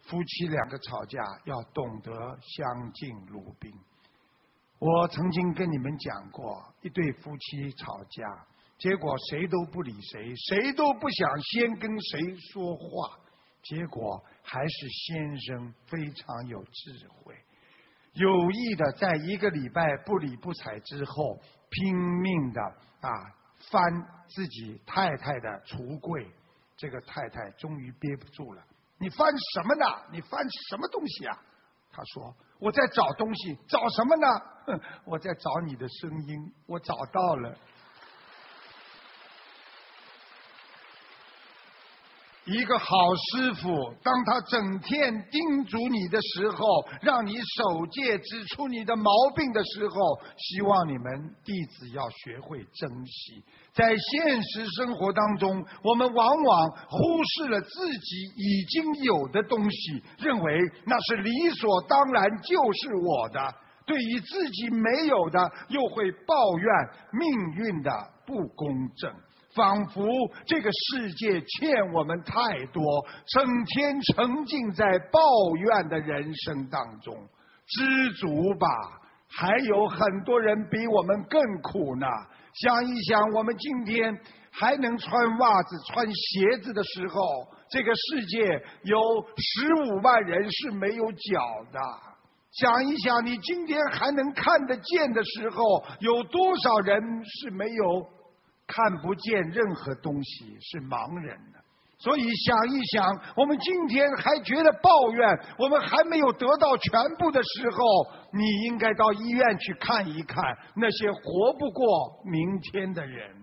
夫妻两个吵架要懂得相敬如宾。我曾经跟你们讲过，一对夫妻吵架，结果谁都不理谁，谁都不想先跟谁说话，结果还是先生非常有智慧，有意的在1个礼拜不理不睬之后，拼命的翻自己太太的橱柜，这个太太终于憋不住了，你翻什么呢？你翻什么东西啊？他说，我在找东西。找什么呢？我在找你的声音，我找到了。一个好师傅，当他整天叮嘱你的时候，让你守戒，指出你的毛病的时候，希望你们弟子要学会珍惜。在现实生活当中，我们往往忽视了自己已经有的东西，认为那是理所当然就是我的，对于自己没有的又会抱怨命运的不公正，仿佛这个世界欠我们太多，整天沉浸在抱怨的人生当中。知足吧，还有很多人比我们更苦呢。想一想，我们今天还能穿袜子穿鞋子的时候，这个世界有15万人是没有脚的。想一想，你今天还能看得见的时候，有多少人是没有看不见任何东西，是盲人的。所以想一想，我们今天还觉得抱怨，我们还没有得到全部的时候，你应该到医院去看一看那些活不过明天的人。